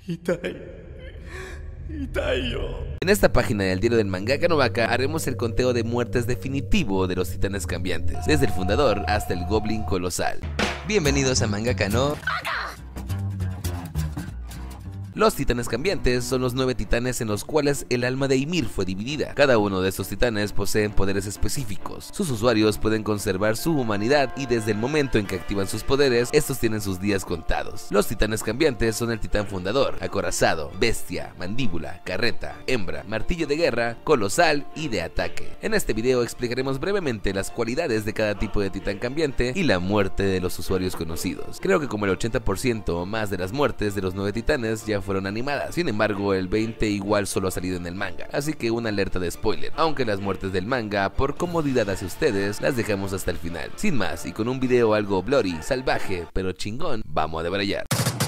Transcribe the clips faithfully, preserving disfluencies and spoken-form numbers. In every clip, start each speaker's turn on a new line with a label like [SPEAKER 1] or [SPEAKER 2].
[SPEAKER 1] Itai. Itaio.
[SPEAKER 2] En esta página del diario del mangaka Novaka haremos el conteo de muertes definitivo de los titanes cambiantes, desde el fundador hasta el goblin colosal.
[SPEAKER 3] Bienvenidos a Mangaka no...
[SPEAKER 2] Los titanes cambiantes son los nueve titanes en los cuales el alma de Ymir fue dividida. Cada uno de estos titanes poseen poderes específicos. Sus usuarios pueden conservar su humanidad y desde el momento en que activan sus poderes, estos tienen sus días contados. Los titanes cambiantes son el titán fundador, acorazado, bestia, mandíbula, carreta, hembra, martillo de guerra, colosal y de ataque. En este video explicaremos brevemente las cualidades de cada tipo de titán cambiante y la muerte de los usuarios conocidos. Creo que como el ochenta por ciento o más de las muertes de los nueve titanes ya fueron animadas, sin embargo el veinte igual solo ha salido en el manga, así que una alerta de spoiler, aunque las muertes del manga, por comodidad hacia ustedes, las dejamos hasta el final. Sin más, y con un video algo bloody, salvaje, pero chingón, vamos a debrayar.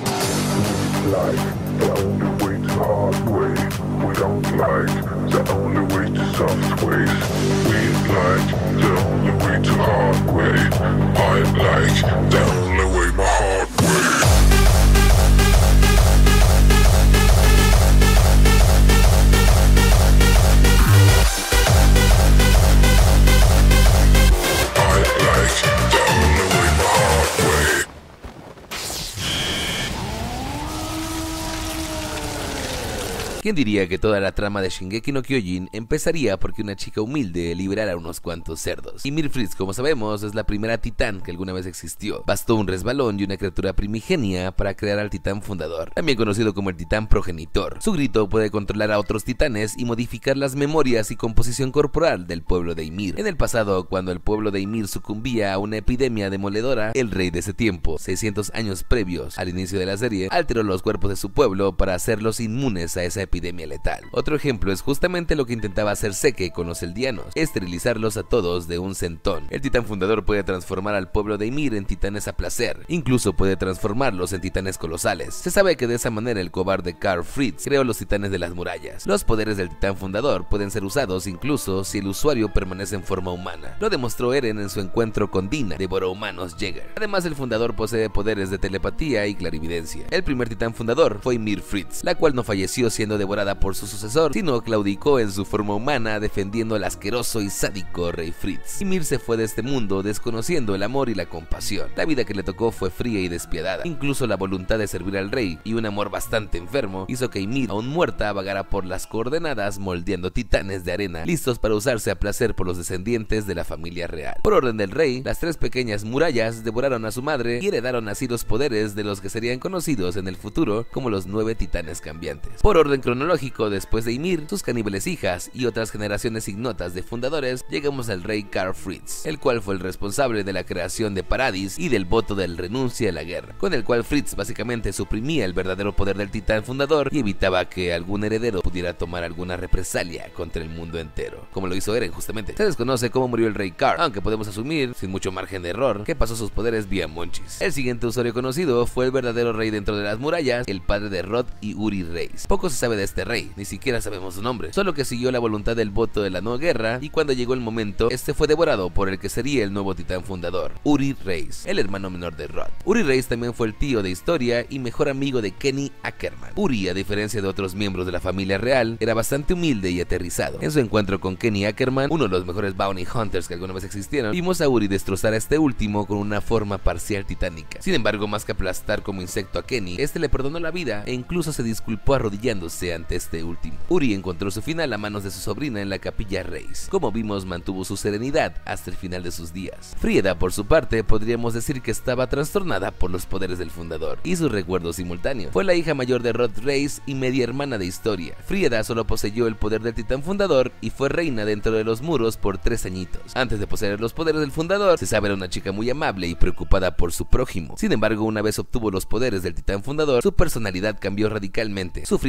[SPEAKER 2] ¿Quién diría que toda la trama de Shingeki no Kyojin empezaría porque una chica humilde liberara a unos cuantos cerdos? Ymir Fritz, como sabemos, es la primera titán que alguna vez existió. Bastó un resbalón y una criatura primigenia para crear al titán fundador, también conocido como el titán progenitor. Su grito puede controlar a otros titanes y modificar las memorias y composición corporal del pueblo de Ymir. En el pasado, cuando el pueblo de Ymir sucumbía a una epidemia demoledora, el rey de ese tiempo, seiscientos años previos al inicio de la serie, alteró los cuerpos de su pueblo para hacerlos inmunes a esa epidemia epidemia letal. Otro ejemplo es justamente lo que intentaba hacer Seke con los eldianos, esterilizarlos a todos de un centón. El titán fundador puede transformar al pueblo de Ymir en titanes a placer, incluso puede transformarlos en titanes colosales. Se sabe que de esa manera el cobarde Karl Fritz creó los titanes de las murallas. Los poderes del titán fundador pueden ser usados incluso si el usuario permanece en forma humana. Lo demostró Eren en su encuentro con Dina, devorohumanos Jäger. Además, el fundador posee poderes de telepatía y clarividencia. El primer titán fundador fue Ymir Fritz, la cual no falleció siendo devorada por su sucesor, sino claudicó en su forma humana defendiendo al asqueroso y sádico rey Fritz. Ymir se fue de este mundo desconociendo el amor y la compasión. La vida que le tocó fue fría y despiadada. Incluso la voluntad de servir al rey y un amor bastante enfermo hizo que Ymir, aún muerta, vagara por las coordenadas moldeando titanes de arena, listos para usarse a placer por los descendientes de la familia real. Por orden del rey, las tres pequeñas murallas devoraron a su madre y heredaron así los poderes de los que serían conocidos en el futuro como los nueve titanes cambiantes. Por orden cronológico, después de Ymir, sus caníbales hijas y otras generaciones ignotas de fundadores, llegamos al rey Karl Fritz, el cual fue el responsable de la creación de Paradis y del voto del renuncia a la guerra, con el cual Fritz básicamente suprimía el verdadero poder del titán fundador y evitaba que algún heredero pudiera tomar alguna represalia contra el mundo entero, como lo hizo Eren justamente. Se desconoce cómo murió el rey Karl, aunque podemos asumir, sin mucho margen de error, que pasó sus poderes vía Monchis. El siguiente usuario conocido fue el verdadero rey dentro de las murallas, el padre de Rod y Uri Reis. Poco se sabe de este rey, ni siquiera sabemos su nombre, solo que siguió la voluntad del voto de la no guerra y cuando llegó el momento, este fue devorado por el que sería el nuevo titán fundador, Uri Reis, el hermano menor de Rod. Uri Reis también fue el tío de historia y mejor amigo de Kenny Ackerman. Uri, a diferencia de otros miembros de la familia real, era bastante humilde y aterrizado. En su encuentro con Kenny Ackerman, uno de los mejores bounty hunters que alguna vez existieron, vimos a Uri destrozar a este último con una forma parcial titánica. Sin embargo, más que aplastar como insecto a Kenny, este le perdonó la vida e incluso se disculpó arrodillándose ante este último. Uri encontró su final a manos de su sobrina en la capilla Reis. Como vimos, mantuvo su serenidad hasta el final de sus días. Frieda, por su parte, podríamos decir que estaba trastornada por los poderes del fundador y sus recuerdos simultáneos. Fue la hija mayor de Rod Reis y media hermana de historia. Frieda solo poseyó el poder del titán fundador y fue reina dentro de los muros por tres añitos. Antes de poseer los poderes del fundador, se sabe era una chica muy amable y preocupada por su prójimo. Sin embargo, una vez obtuvo los poderes del titán fundador, su personalidad cambió radicalmente. Sufría de depresión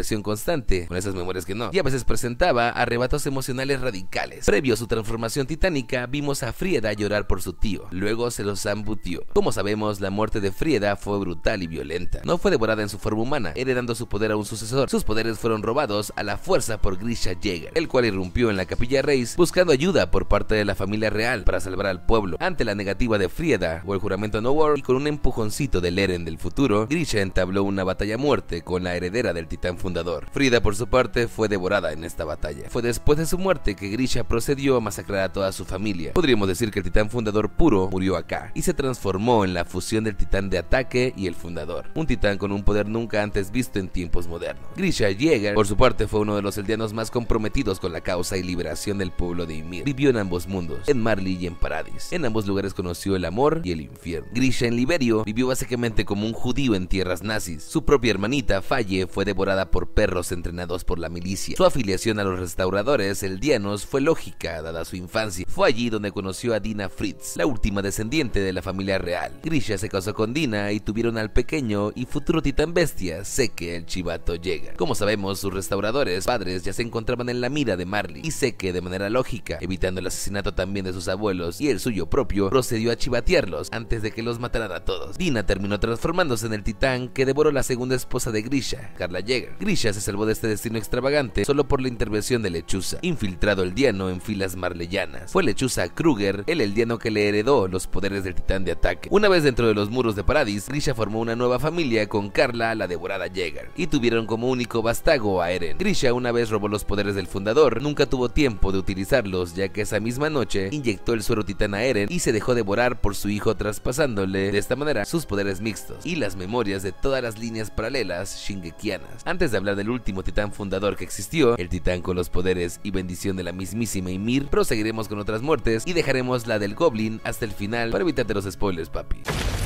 [SPEAKER 2] presión constante, con esas memorias que no, y a veces presentaba arrebatos emocionales radicales. Previo a su transformación titánica, vimos a Frieda llorar por su tío, luego se los embutió. Como sabemos, la muerte de Frieda fue brutal y violenta. No fue devorada en su forma humana, heredando su poder a un sucesor. Sus poderes fueron robados a la fuerza por Grisha Jäger, el cual irrumpió en la capilla Reis buscando ayuda por parte de la familia real para salvar al pueblo. Ante la negativa de Frieda o el juramento No War, y con un empujoncito del Eren del futuro, Grisha entabló una batalla a muerte con la heredera del titán fundador. Frieda, por su parte, fue devorada en esta batalla. Fue después de su muerte que Grisha procedió a masacrar a toda su familia. Podríamos decir que el titán fundador puro murió acá y se transformó en la fusión del titán de ataque y el fundador, un titán con un poder nunca antes visto en tiempos modernos. Grisha Jäger, por su parte, fue uno de los eldianos más comprometidos con la causa y liberación del pueblo de Ymir. Vivió en ambos mundos, en Marley y en Paradis. En ambos lugares conoció el amor y el infierno. Grisha en Liberio vivió básicamente como un judío en tierras nazis. Su propia hermanita, Faye, fue devorada por perros entrenados por la milicia. Su afiliación a los restauradores eldianos fue lógica, dada su infancia. Fue allí donde conoció a Dina Fritz, la última descendiente de la familia real. Grisha se casó con Dina y tuvieron al pequeño y futuro titán bestia, Seke el Chivato Jäger. Como sabemos, sus restauradores padres ya se encontraban en la mira de Marley, y Seke, de manera lógica, evitando el asesinato también de sus abuelos y el suyo propio, procedió a chivatearlos antes de que los mataran a todos. Dina terminó transformándose en el titán que devoró la segunda esposa de Grisha, Carla Jäger. Grisha se salvó de este destino extravagante solo por la intervención de Lechuza, infiltrado eldiano en filas marleyanas. Fue Lechuza Kruger el eldiano que le heredó los poderes del titán de ataque. Una vez dentro de los muros de Paradis, Grisha formó una nueva familia con Carla, la devorada Jäger, y tuvieron como único vástago a Eren. Grisha, una vez robó los poderes del fundador, nunca tuvo tiempo de utilizarlos, ya que esa misma noche inyectó el suero titán a Eren y se dejó devorar por su hijo, traspasándole de esta manera sus poderes mixtos y las memorias de todas las líneas paralelas shingekianas. Antes de hablar del último titán fundador que existió, el titán con los poderes y bendición de la mismísima Ymir, proseguiremos con otras muertes y dejaremos la del Goblin hasta el final para evitarte los spoilers, papi.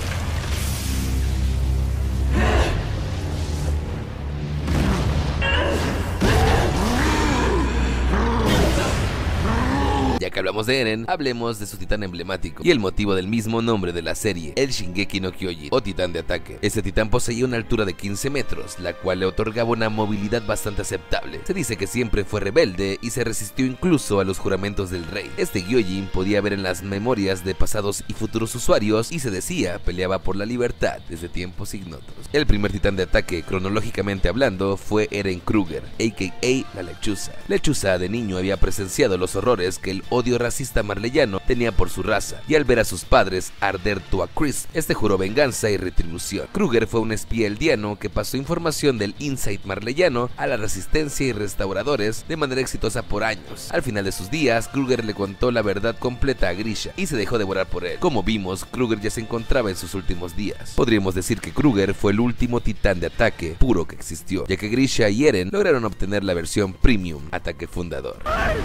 [SPEAKER 2] Ya que hablamos de Eren, hablemos de su titán emblemático y el motivo del mismo nombre de la serie, el Shingeki no Kyojin, o titán de ataque. Este titán poseía una altura de quince metros, la cual le otorgaba una movilidad bastante aceptable. Se dice que siempre fue rebelde y se resistió incluso a los juramentos del rey. Este Gyojin podía ver en las memorias de pasados y futuros usuarios y se decía peleaba por la libertad desde tiempos ignotos. El primer titán de ataque, cronológicamente hablando, fue Eren Kruger, a k a la Lechuza. Lechuza de niño había presenciado los horrores que el odio racista marleyano tenía por su raza, y al ver a sus padres arder a Chris, este juró venganza y retribución. Kruger fue un espía eldiano que pasó información del Insight marleyano a la resistencia y restauradores de manera exitosa por años. Al final de sus días, Kruger le contó la verdad completa a Grisha y se dejó devorar por él. Como vimos, Kruger ya se encontraba en sus últimos días. Podríamos decir que Kruger fue el último titán de ataque puro que existió, ya que Grisha y Eren lograron obtener la versión Premium Ataque Fundador.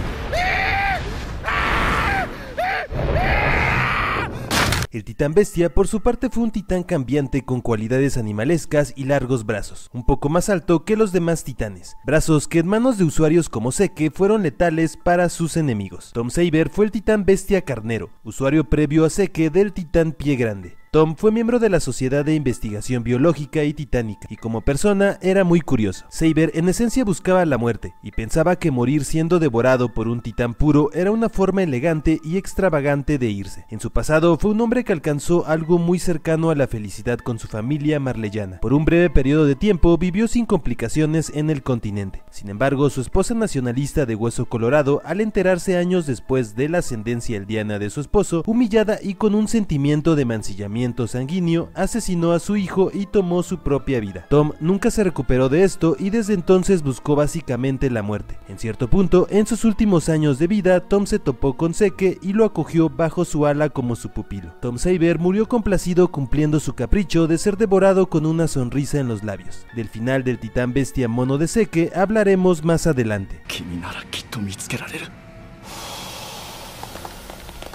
[SPEAKER 4] El titán bestia, por su parte, fue un titán cambiante con cualidades animalescas y largos brazos, un poco más alto que los demás titanes, brazos que en manos de usuarios como Seke fueron letales para sus enemigos. Tom Saber fue el titán bestia carnero, usuario previo a Seke del titán pie grande. Tom fue miembro de la Sociedad de Investigación Biológica y Titánica, y como persona era muy curioso. Saber en esencia buscaba la muerte, y pensaba que morir siendo devorado por un titán puro era una forma elegante y extravagante de irse. En su pasado fue un hombre que alcanzó algo muy cercano a la felicidad con su familia marleyana. Por un breve periodo de tiempo vivió sin complicaciones en el continente. Sin embargo, su esposa nacionalista de hueso colorado, al enterarse años después de la ascendencia eldiana de su esposo, humillada y con un sentimiento de mancillamiento sanguíneo, asesinó a su hijo y tomó su propia vida. Tom nunca se recuperó de esto y desde entonces buscó básicamente la muerte. En cierto punto, en sus últimos años de vida, Tom se topó con Seke y lo acogió bajo su ala como su pupilo. Tom Saber murió complacido cumpliendo su capricho de ser devorado con una sonrisa en los labios. Del final del titán bestia mono de Seke hablaremos más adelante.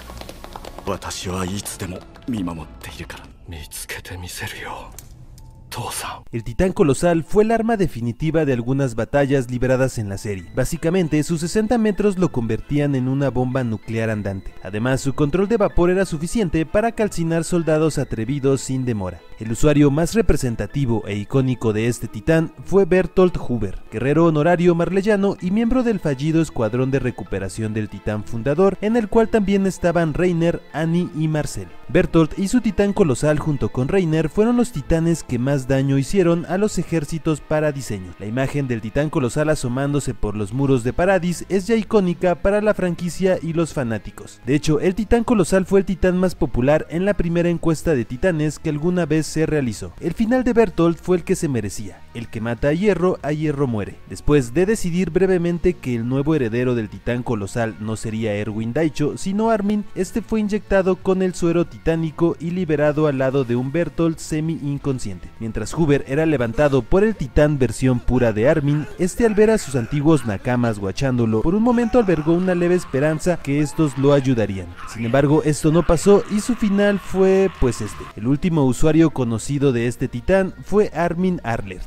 [SPEAKER 1] 私はいつでも見守っているから見つけてみせるよ。
[SPEAKER 4] El titán colosal fue el arma definitiva de algunas batallas libradas en la serie. Básicamente, sus sesenta metros lo convertían en una bomba nuclear andante. Además, su control de vapor era suficiente para calcinar soldados atrevidos sin demora. El usuario más representativo e icónico de este titán fue Bertolt Huber, guerrero honorario marleyano y miembro del fallido escuadrón de recuperación del titán fundador, en el cual también estaban Reiner, Annie y Marcel. Bertolt y su titán colosal junto con Reiner fueron los titanes que más daño hicieron a los ejércitos para diseño. La imagen del titán colosal asomándose por los muros de Paradis es ya icónica para la franquicia y los fanáticos. De hecho, el titán colosal fue el titán más popular en la primera encuesta de titanes que alguna vez se realizó. El final de Bertolt fue el que se merecía: el que mata a hierro, a hierro muere. Después de decidir brevemente que el nuevo heredero del titán colosal no sería Erwin Daicho, sino Armin, este fue inyectado con el suero titánico y liberado al lado de un Bertolt semi-inconsciente. Mientras Huber era levantado por el titán versión pura de Armin, este, al ver a sus antiguos nakamas guachándolo, por un momento albergó una leve esperanza que estos lo ayudarían. Sin embargo, esto no pasó y su final fue pues este. El último usuario conocido de este titán fue Armin Arlert.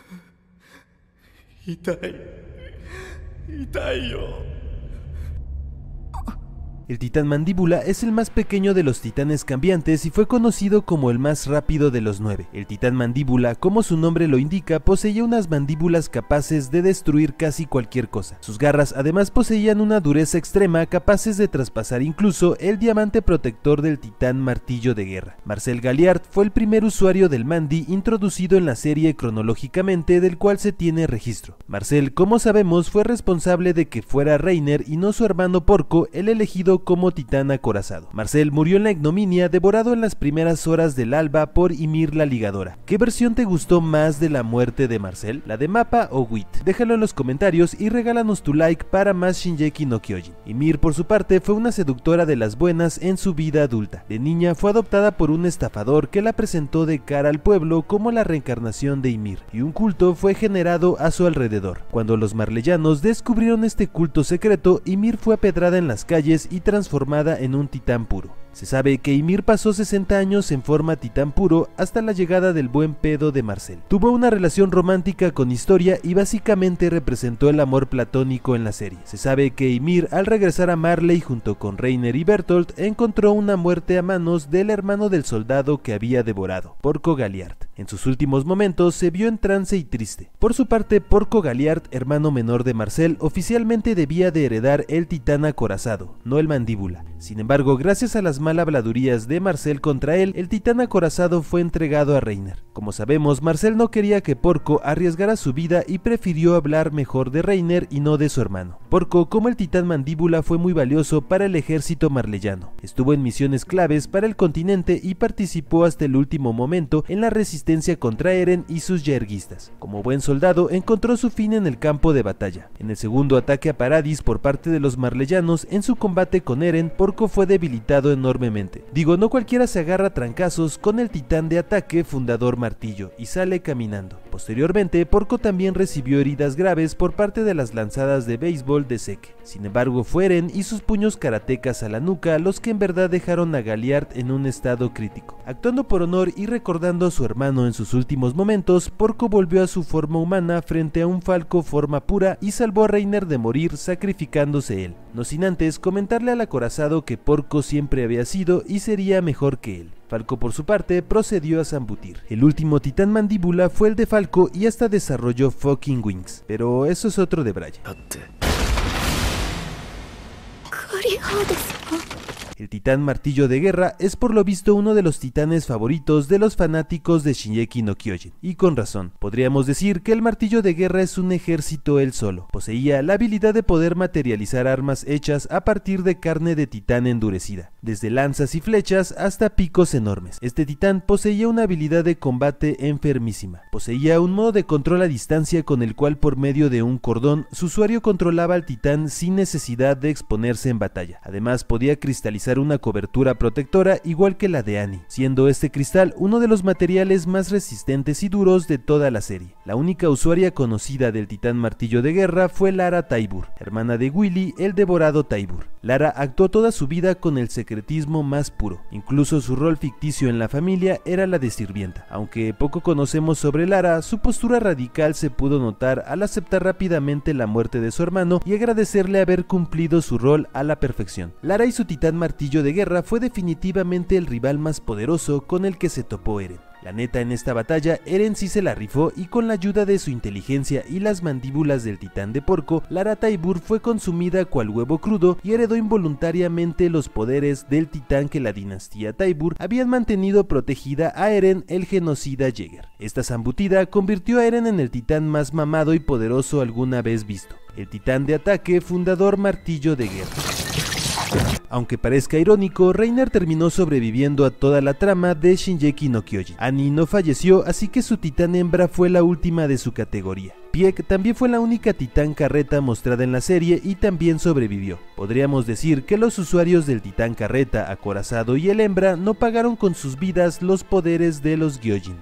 [SPEAKER 1] 痛い痛いよ
[SPEAKER 4] El titán mandíbula es el más pequeño de los titanes cambiantes y fue conocido como el más rápido de los nueve. El titán mandíbula, como su nombre lo indica, poseía unas mandíbulas capaces de destruir casi cualquier cosa. Sus garras además poseían una dureza extrema, capaces de traspasar incluso el diamante protector del titán martillo de guerra. Marcel Galliard fue el primer usuario del Mandi introducido en la serie cronológicamente, del cual se tiene registro. Marcel, como sabemos, fue responsable de que fuera Reiner y no su hermano Porco el elegido como titán acorazado. Marcel murió en la ignominia, devorado en las primeras horas del alba por Ymir la ligadora. ¿Qué versión te gustó más de la muerte de Marcel? ¿La de Mappa o Wit? Déjalo en los comentarios y regálanos tu like para más Shingeki no Kyojin. Ymir, por su parte, fue una seductora de las buenas en su vida adulta. De niña fue adoptada por un estafador que la presentó de cara al pueblo como la reencarnación de Ymir, y un culto fue generado a su alrededor. Cuando los marleyanos descubrieron este culto secreto, Ymir fue apedrada en las calles y transformada en un titán puro. Se sabe que Ymir pasó sesenta años en forma titán puro hasta la llegada del buen pedo de Marcel. Tuvo una relación romántica con Historia y básicamente representó el amor platónico en la serie. Se sabe que Ymir, al regresar a Marley junto con Reiner y Bertolt, encontró una muerte a manos del hermano del soldado que había devorado, Porco Galliard. En sus últimos momentos se vio en trance y triste. Por su parte, Porco Galliard, hermano menor de Marcel, oficialmente debía de heredar el titán acorazado, no el mandíbula. Sin embargo, gracias a las mal habladurías de Marcel contra él, el titán acorazado fue entregado a Reiner. Como sabemos, Marcel no quería que Porco arriesgara su vida y prefirió hablar mejor de Reiner y no de su hermano. Porco, como el titán mandíbula, fue muy valioso para el ejército marleyano. Estuvo en misiones claves para el continente y participó hasta el último momento en la resistencia contra Eren y sus yerguistas. Como buen soldado, encontró su fin en el campo de batalla. En el segundo ataque a Paradis por parte de los marleyanos, en su combate con Eren, Porco fue debilitado enormemente. Digo, no cualquiera se agarra a trancazos con el titán de ataque fundador martillo y sale caminando. Posteriormente, Porco también recibió heridas graves por parte de las lanzadas de béisbol de Zeke. Sin embargo, fue Eren y sus puños karatecas a la nuca los que en verdad dejaron a Galliard en un estado crítico. Actuando por honor y recordando a su hermano en sus últimos momentos, Porco volvió a su forma humana frente a un falco forma pura y salvó a Reiner de morir sacrificándose él. No sin antes comentarle al acorazado que Porco siempre había sido y sería mejor que él. Falco, por su parte, procedió a zambutir. El último titán mandíbula fue el de Falco y hasta desarrolló fucking wings, pero eso es otro de Braya. El titán martillo de guerra es por lo visto uno de los titanes favoritos de los fanáticos de Shingeki no Kyojin, y con razón. Podríamos decir que el martillo de guerra es un ejército él solo. Poseía la habilidad de poder materializar armas hechas a partir de carne de titán endurecida, desde lanzas y flechas hasta picos enormes. Este titán poseía una habilidad de combate enfermísima. Poseía un modo de control a distancia con el cual, por medio de un cordón, su usuario controlaba al titán sin necesidad de exponerse en batalla. Además, podía cristalizar una cobertura protectora igual que la de Annie, siendo este cristal uno de los materiales más resistentes y duros de toda la serie. La única usuaria conocida del titán martillo de guerra fue Lara Taibur, hermana de Willy el devorado Taibur. Lara actuó toda su vida con el secretismo más puro, incluso su rol ficticio en la familia era la de sirvienta. Aunque poco conocemos sobre Lara, su postura radical se pudo notar al aceptar rápidamente la muerte de su hermano y agradecerle haber cumplido su rol a la perfección. Lara y su titán martillo de guerra fue definitivamente el rival más poderoso con el que se topó Eren. La neta, en esta batalla, Eren sí se la rifó y con la ayuda de su inteligencia y las mandíbulas del titán de porco, Lara Taibur fue consumida cual huevo crudo y heredó involuntariamente los poderes del titán que la dinastía Taibur habían mantenido protegida a Eren, el genocida Jäger. Esta zambutida convirtió a Eren en el titán más mamado y poderoso alguna vez visto, el titán de ataque, fundador martillo de guerra. Aunque parezca irónico, Reiner terminó sobreviviendo a toda la trama de Shingeki no Kyojin. Annie no falleció, así que su titán hembra fue la última de su categoría. Pieck también fue la única titán carreta mostrada en la serie y también sobrevivió. Podríamos decir que los usuarios del titán carreta, acorazado y el hembra no pagaron con sus vidas los poderes de los Gyojin.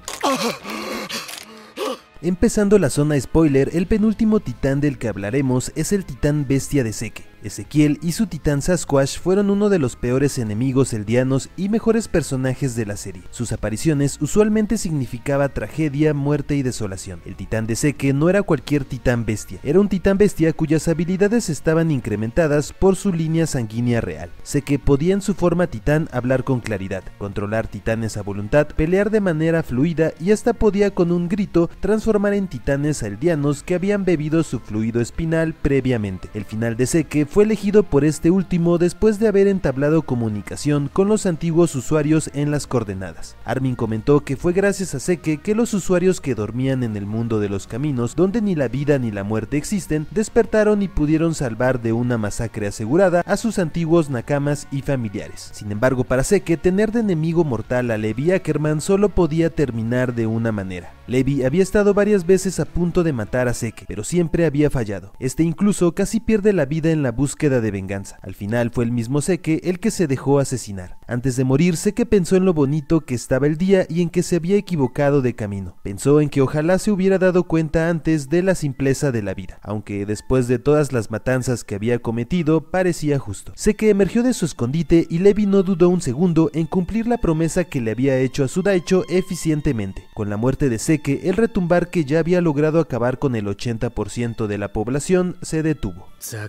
[SPEAKER 4] Empezando la zona spoiler, el penúltimo titán del que hablaremos es el titán bestia de Zeke. Ezequiel y su titán Sasquatch fueron uno de los peores enemigos eldianos y mejores personajes de la serie. Sus apariciones usualmente significaba tragedia, muerte y desolación. El titán de Zeke no era cualquier titán bestia, era un titán bestia cuyas habilidades estaban incrementadas por su línea sanguínea real. Zeke podía en su forma titán hablar con claridad, controlar titanes a voluntad, pelear de manera fluida y hasta podía con un grito transformar en titanes eldianos que habían bebido su fluido espinal previamente. El final de Zeke fue elegido por este último después de haber entablado comunicación con los antiguos usuarios en las coordenadas. Armin comentó que fue gracias a Zeke que los usuarios que dormían en el mundo de los caminos, donde ni la vida ni la muerte existen, despertaron y pudieron salvar de una masacre asegurada a sus antiguos nakamas y familiares. Sin embargo, para Zeke, tener de enemigo mortal a Levi Ackerman solo podía terminar de una manera. Levi había estado varias veces a punto de matar a Zeke, pero siempre había fallado. Este incluso casi pierde la vida en la búsqueda de venganza. Al final fue el mismo Zeke el que se dejó asesinar. Antes de morir, Zeke pensó en lo bonito que estaba el día y en que se había equivocado de camino. Pensó en que ojalá se hubiera dado cuenta antes de la simpleza de la vida, aunque después de todas las matanzas que había cometido, parecía justo. Zeke emergió de su escondite y Levi no dudó un segundo en cumplir la promesa que le había hecho a su Daicho eficientemente. Con la muerte de Zeke, el retumbar que ya había logrado acabar con el ochenta por ciento de la población se detuvo.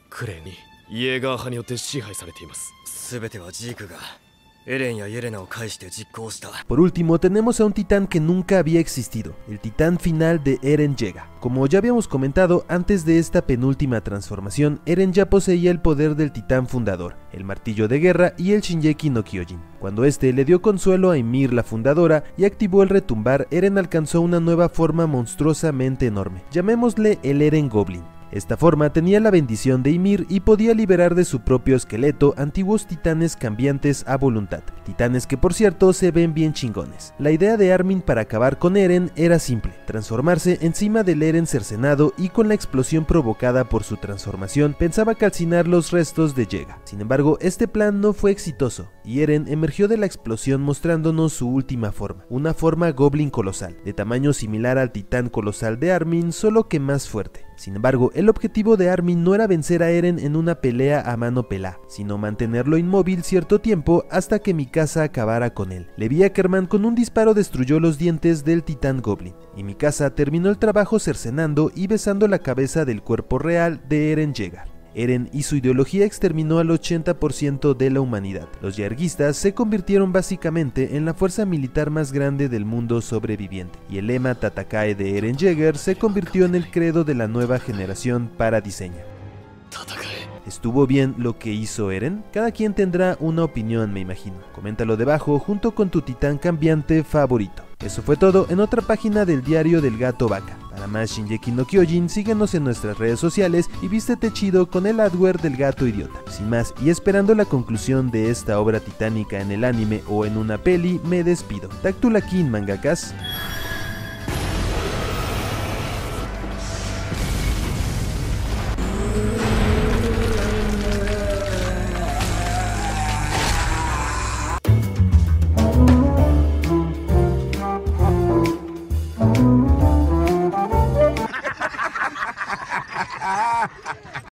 [SPEAKER 4] Por último, tenemos a un titán que nunca había existido, el titán final de Eren Yeager. Como ya habíamos comentado, antes de esta penúltima transformación, Eren ya poseía el poder del titán fundador, el martillo de guerra y el Shingeki no Kyojin. Cuando este le dio consuelo a Ymir, la fundadora, y activó el retumbar, Eren alcanzó una nueva forma monstruosamente enorme. Llamémosle el Eren Goblin. Esta forma tenía la bendición de Ymir y podía liberar de su propio esqueleto antiguos titanes cambiantes a voluntad, titanes que por cierto se ven bien chingones. La idea de Armin para acabar con Eren era simple, transformarse encima del Eren cercenado y con la explosión provocada por su transformación pensaba calcinar los restos de Yeager. Sin embargo, este plan no fue exitoso y Eren emergió de la explosión mostrándonos su última forma, una forma goblin colosal, de tamaño similar al titán colosal de Armin, solo que más fuerte. Sin embargo, el objetivo de Armin no era vencer a Eren en una pelea a mano pelá, sino mantenerlo inmóvil cierto tiempo hasta que Mikasa acabara con él. Levi Ackerman con un disparo destruyó los dientes del titán Goblin, y Mikasa terminó el trabajo cercenando y besando la cabeza del cuerpo real de Eren Yeager. Eren y su ideología exterminó al ochenta por ciento de la humanidad. Los yeaguistas se convirtieron básicamente en la fuerza militar más grande del mundo sobreviviente, y el lema Tatakae de Eren Yeager se convirtió en el credo de la nueva generación para diseño. ¿Estuvo bien lo que hizo Eren? Cada quien tendrá una opinión, me imagino. Coméntalo debajo junto con tu titán cambiante favorito. Eso fue todo en otra página del diario del gato vaca. Para más Shingeki no Kyojin, síguenos en nuestras redes sociales y vístete chido con el adwear del gato idiota. Sin más, y esperando la conclusión de esta obra titánica en el anime o en una peli, me despido. Taktulakin, mangakas.
[SPEAKER 1] Ha ha ha ha!